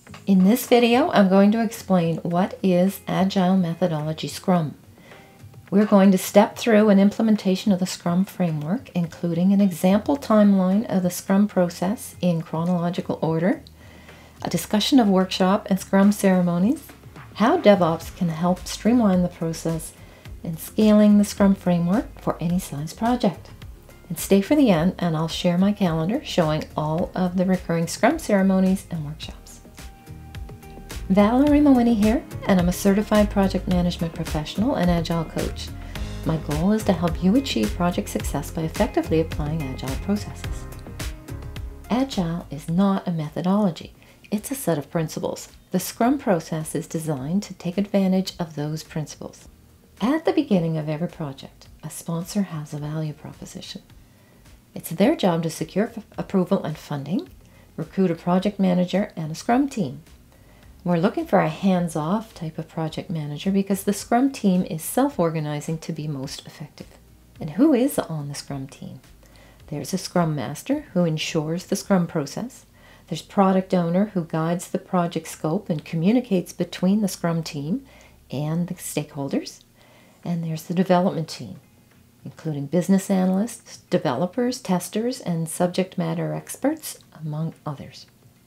In this video, I'm going to explain what is Agile Methodology Scrum. We're going to step through an implementation of the Scrum framework, including an example timeline of the Scrum process in chronological order, a discussion of workshop and Scrum ceremonies, how DevOps can help streamline the process, and scaling the Scrum framework for any size project. And stay for the end, and I'll share my calendar showing all of the recurring Scrum ceremonies and workshops. Valerie Mawini here, and I'm a certified project management professional and Agile coach. My goal is to help you achieve project success by effectively applying Agile processes. Agile is not a methodology, it's a set of principles. The Scrum process is designed to take advantage of those principles. At the beginning of every project, a sponsor has a value proposition. It's their job to secure approval and funding, recruit a project manager and a Scrum team. We're looking for a hands-off type of project manager because the Scrum team is self-organizing to be most effective. And who is on the Scrum team? There's a Scrum Master who ensures the Scrum process. There's Product Owner who guides the project scope and communicates between the Scrum team and the stakeholders. And there's the development team, including business analysts, developers, testers, and subject matter experts, among others.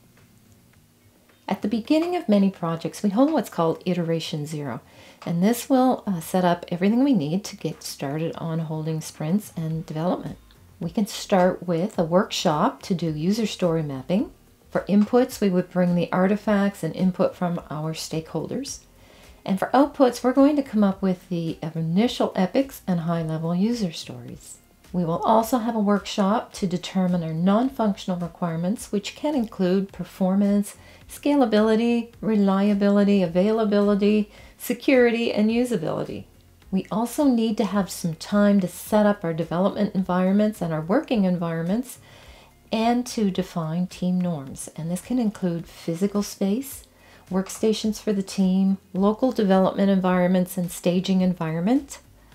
At the beginning of many projects, we hold what's called Iteration 0, and this will set up everything we need to get started on holding sprints and development. We can start with a workshop to do user story mapping. For inputs, we would bring the artifacts and input from our stakeholders. And for outputs, we're going to come up with the initial epics and high-level user stories. We will also have a workshop to determine our non-functional requirements, which can include performance, scalability, reliability, availability, security, and usability. We also need to have some time to set up our development environments and our working environments and to define team norms. And this can include physical space, workstations for the team, local development environments and staging environment,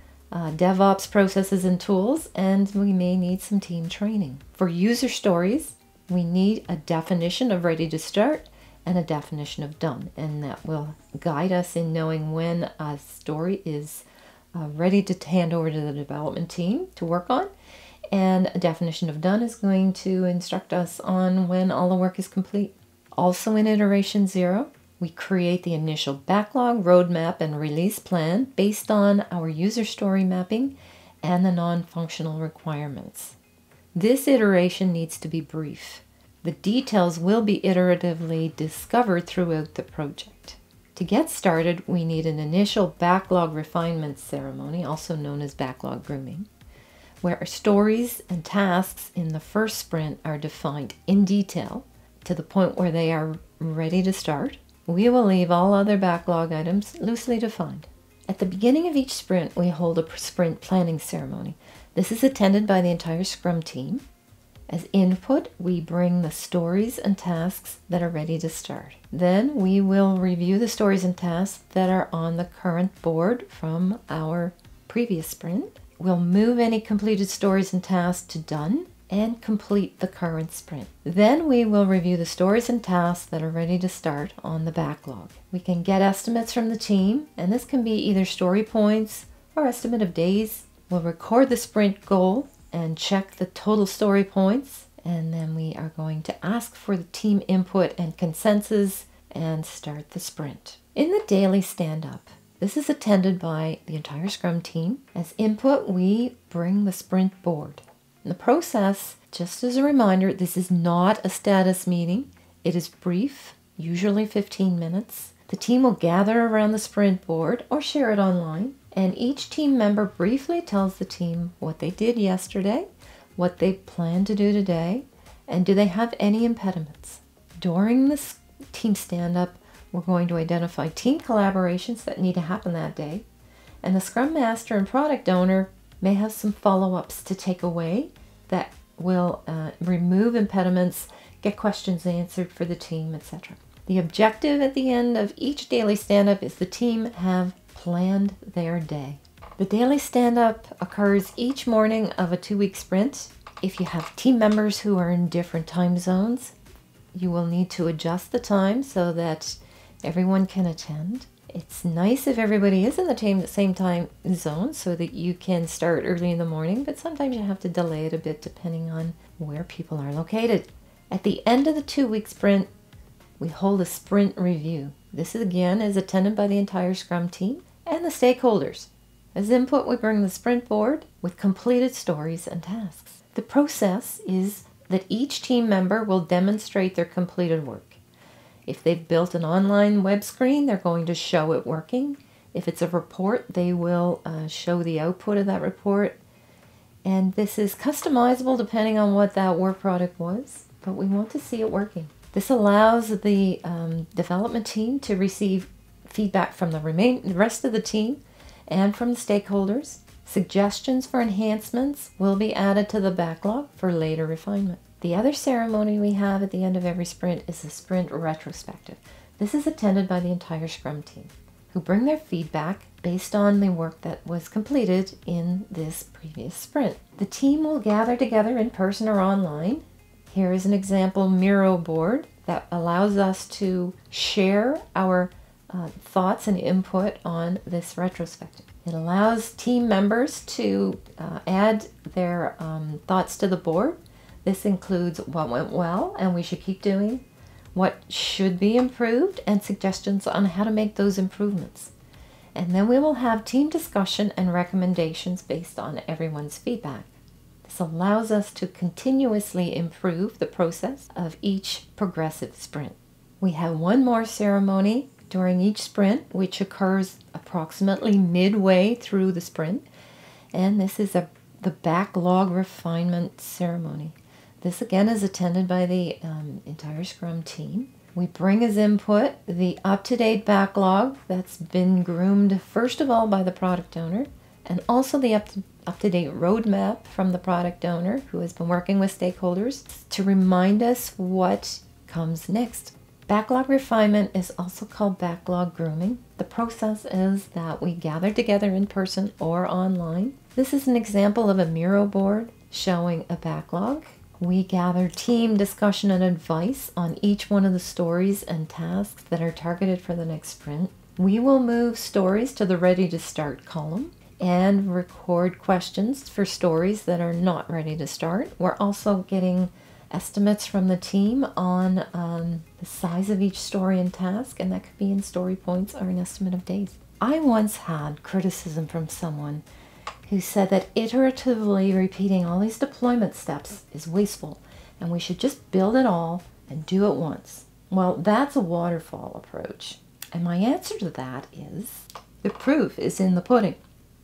DevOps processes and tools, and we may need some team training. For user stories, we need a definition of ready to start and a definition of done, and that will guide us in knowing when a story is ready to hand over to the development team to work on, and a definition of done is going to instruct us on when all the work is complete. Also in Iteration 0, we create the initial backlog, roadmap, and release plan based on our user story mapping and the non-functional requirements. This iteration needs to be brief. The details will be iteratively discovered throughout the project. To get started, we need an initial backlog refinement ceremony, also known as backlog grooming, where our stories and tasks in the first sprint are defined in detail to the point where they are ready to start. We will leave all other backlog items loosely defined. At the beginning of each sprint, we hold a sprint planning ceremony. This is attended by the entire Scrum team. As input, we bring the stories and tasks that are ready to start. Then we will review the stories and tasks that are on the current board from our previous sprint. We'll move any completed stories and tasks to done and complete the current sprint. Then we will review the stories and tasks that are ready to start on the backlog. We can get estimates from the team, and this can be either story points or estimate of days. We'll record the sprint goal and check the total story points, and then we are going to ask for the team input and consensus and start the sprint. In the daily stand-up, this is attended by the entire Scrum team. As input, we bring the sprint board. The process, just as a reminder, this is not a status meeting. It is brief, usually 15 minutes. The team will gather around the sprint board or share it online, and each team member briefly tells the team what they did yesterday, what they plan to do today, and do they have any impediments. During this team stand-up, we're going to identify team collaborations that need to happen that day, and the Scrum Master and Product Owner may have some follow-ups to take away that will remove impediments, get questions answered for the team, etc. The objective at the end of each daily stand-up is the team have planned their day. The daily stand-up occurs each morning of a 2-week sprint. If you have team members who are in different time zones, You will need to adjust the time so that everyone can attend. It's nice if everybody is in the same time zone so that you can start early in the morning, but sometimes you have to delay it a bit depending on where people are located. At the end of the 2-week sprint, we hold a sprint review. This again is attended by the entire Scrum team and the stakeholders. As input, we bring the sprint board with completed stories and tasks. The process is that each team member will demonstrate their completed work. If they've built an online web screen, they're going to show it working. If it's a report, they will show the output of that report. And this is customizable depending on what that work product was, but we want to see it working. This allows the development team to receive feedback from the rest of the team and from the stakeholders. Suggestions for enhancements will be added to the backlog for later refinement. The other ceremony we have at the end of every sprint is the sprint retrospective. This is attended by the entire Scrum team, who bring their feedback based on the work that was completed in this previous sprint. The team will gather together in person or online. Here is an example Miro Board that allows us to share our thoughts and input on this retrospective. It allows team members to add their thoughts to the board. This includes what went well and we should keep doing, what should be improved, and suggestions on how to make those improvements. And then we will have team discussion and recommendations based on everyone's feedback. This allows us to continuously improve the process of each progressive sprint. We have one more ceremony during each sprint, which occurs approximately midway through the sprint, and this is the backlog refinement ceremony. This again is attended by the entire Scrum team. We bring as input the up-to-date backlog that's been groomed first of all by the product owner, and also the up-to-date roadmap from the product owner who has been working with stakeholders to remind us what comes next. Backlog refinement is also called backlog grooming. The process is that we gather together in person or online. This is an example of a Miro board showing a backlog. We gather team discussion and advice on each one of the stories and tasks that are targeted for the next sprint. We will move stories to the ready to start column and record questions for stories that are not ready to start. We're also getting estimates from the team on the size of each story and task, and that could be in story points or an estimate of days. I once had criticism from someone who said that iteratively repeating all these deployment steps is wasteful and we should just build it all and do it once. Well, that's a waterfall approach. And my answer to that is the proof is in the pudding.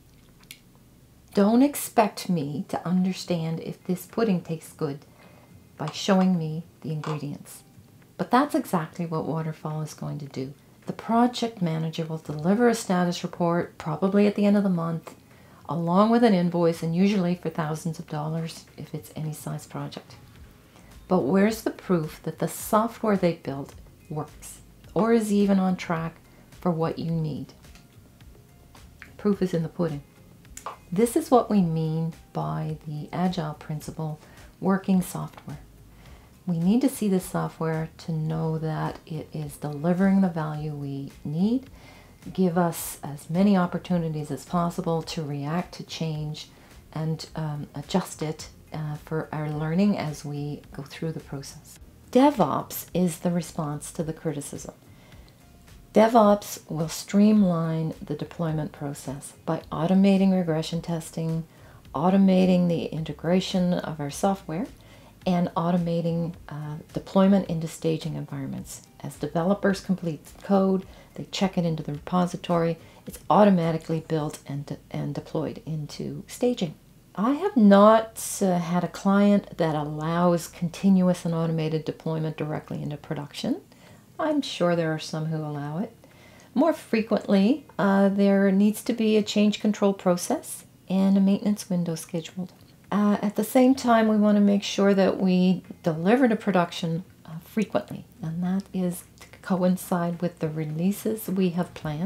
Don't expect me to understand if this pudding tastes good by showing me the ingredients. But that's exactly what Waterfall is going to do. The project manager will deliver a status report, probably at the end of the month, along with an invoice, and usually for thousands of dollars if it's any size project. But where's the proof that the software they built works or is even on track for what you need? Proof is in the pudding. This is what we mean by the Agile principle, working software. We need to see the software to know that it is delivering the value we need, give us as many opportunities as possible to react to change and adjust it for our learning as we go through the process. DevOps is the response to the criticism. DevOps will streamline the deployment process by automating regression testing, automating the integration of our software, and automating deployment into staging environments. As developers complete code, they check it into the repository, it's automatically built and deployed into staging. I have not had a client that allows continuous and automated deployment directly into production. I'm sure there are some who allow it. More frequently, there needs to be a change control process and a maintenance window scheduled. At the same time, we want to make sure that we deliver to production frequently, and that is to coincide with the releases we have planned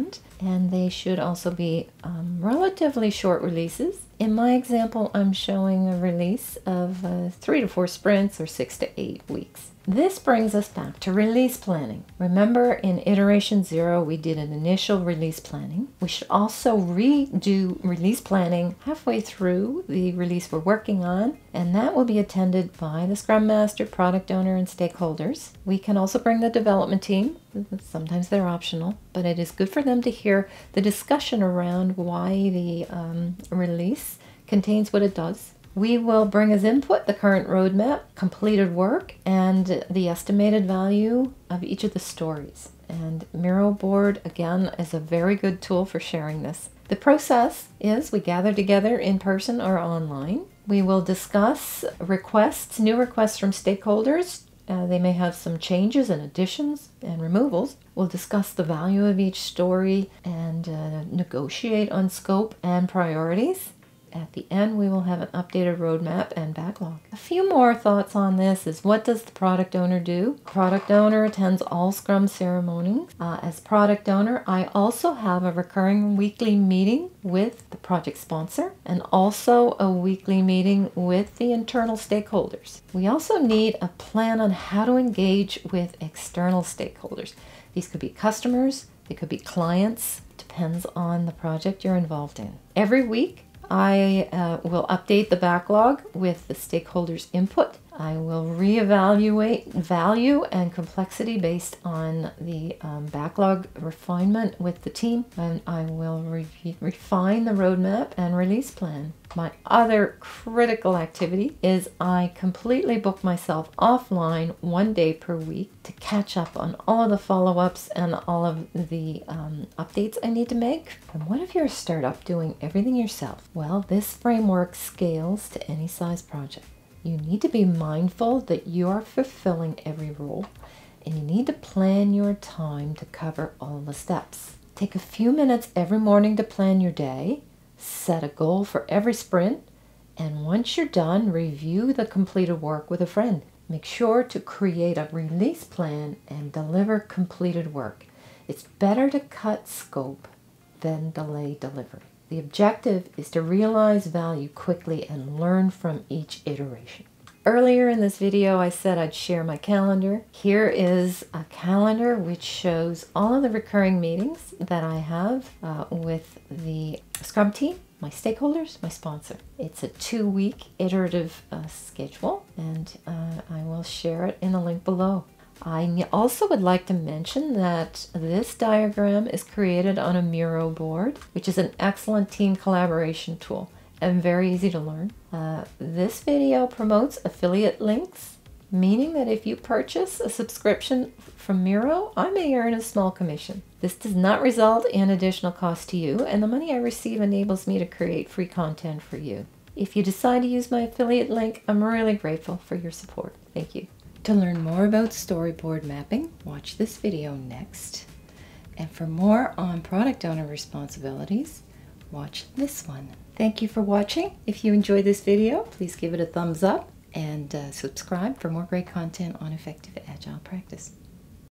and they should also be relatively short releases. In my example, I'm showing a release of 3 to 4 sprints or 6 to 8 weeks. This brings us back to release planning. Remember, in iteration 0, we did an initial release planning. We should also redo release planning halfway through the release we're working on, and that will be attended by the Scrum Master, product owner, and stakeholders. We can also bring the development team. Sometimes they're optional, but it is good for them to hear the discussion around why the release contains what it does. We will bring as input the current roadmap, completed work, and the estimated value of each of the stories. And Miro Board, again, is a very good tool for sharing this. The process is we gather together in person or online. We will discuss requests, new requests from stakeholders. They may have some changes and additions and removals. We'll discuss the value of each story and negotiate on scope and priorities. At the end, we will have an updated roadmap and backlog. A few more thoughts on this is, what does the product owner do? Product owner attends all Scrum ceremonies. As product owner, I also have a recurring weekly meeting with the project sponsor and also a weekly meeting with the internal stakeholders. We also need a plan on how to engage with external stakeholders. These could be customers, they could be clients, depends on the project you're involved in. Every week, I will update the backlog with the stakeholders' input. I will reevaluate value and complexity based on the backlog refinement with the team, and I will refine the roadmap and release plan. My other critical activity is I completely book myself offline 1 day per week to catch up on all of the follow-ups and all of the updates I need to make. And what if you're a startup doing everything yourself? Well, this framework scales to any size project. You need to be mindful that you are fulfilling every role, and you need to plan your time to cover all the steps. Take a few minutes every morning to plan your day, set a goal for every sprint, and once you're done, review the completed work with a friend. Make sure to create a release plan and deliver completed work. It's better to cut scope than delay delivery. The objective is to realize value quickly and learn from each iteration. Earlier in this video, I said I'd share my calendar. Here is a calendar which shows all of the recurring meetings that I have with the Scrum team, my stakeholders, my sponsor. It's a 2-week iterative schedule, and I will share it in the link below. I also would like to mention that this diagram is created on a Miro board, which is an excellent team collaboration tool and very easy to learn. This video promotes affiliate links, meaning that if you purchase a subscription from Miro, I may earn a small commission. This does not result in additional cost to you, and the money I receive enables me to create free content for you. If you decide to use my affiliate link, I'm really grateful for your support. Thank you. To learn more about storyboard mapping, watch this video next. And for more on product owner responsibilities, watch this one. Thank you for watching. If you enjoyed this video, please give it a thumbs up and subscribe for more great content on effective Agile practice.